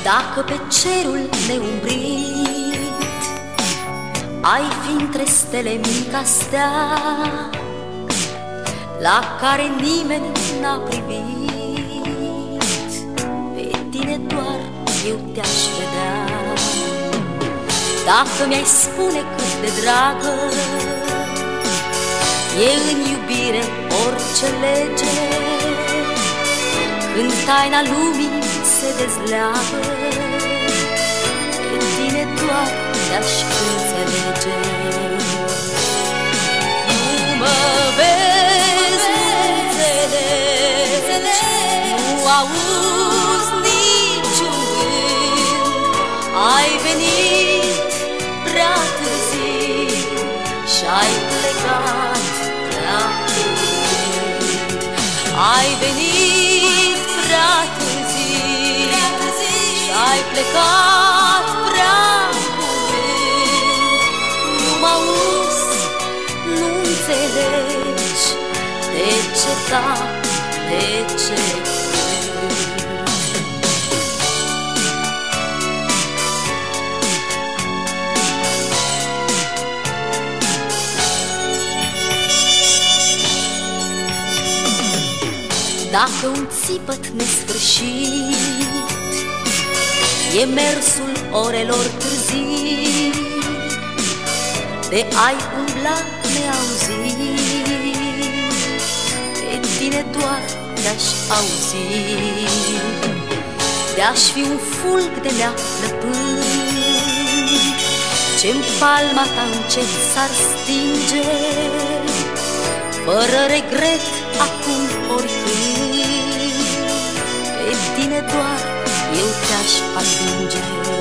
Dacă pe cerul neumbrit ai fi între stele mica stea la care nimeni n-a privit, pe tine doar eu te-aș vedea. Dacă mi-ai spune cât de dragă e în iubire orice lege, când taina lumii se dezleagă, pe tine doar te-aș înțelege. Nu mă vezi, nu înțelegi, nu auzi niciun gând, ai venit prea târziu și-ai plecat prea curând. Ai venit prea târziu și-ai plecat prea curând. Nu mă auzi, nu înțelegi de ce tac, de ce plâng. Dacă un țipăt nesfârșit e mersul orelor târzii, de ai umbla neauzit, pe tine doar te-aș auzi. De-aș fi un fulg de neaflă pând, ce-n palma ta încet s-ar stinge, fără regret acum oricând, pe tine doar eu te-aș atinge.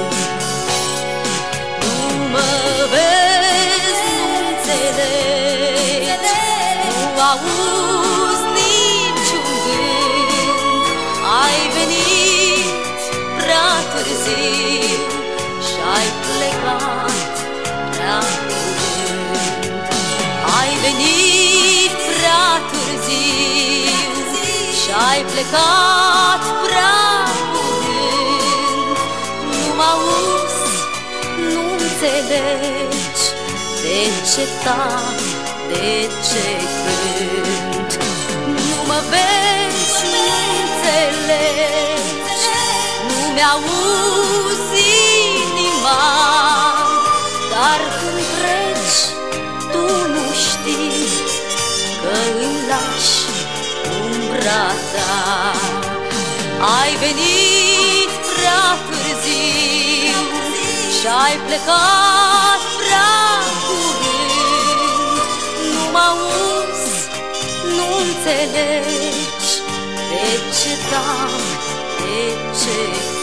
Nu mă vezi, nu înțelegi, nu auzi niciun gând, ai venit prea târziu și-ai plecat prea curând. Ai venit prea târziu și-ai plecat prea curând. Nu mă auzi, nu înțelegi de ce tac, de ce cânt. Nu mă vezi, nu înțelegi, nu-mi auzi inima, dar când treci tu nu știi că îmi lași umbra ta. Ai venit prea târziu și-ai plecat prea curând. Nu mă auzi, nu înțelegi de ce tac, de ce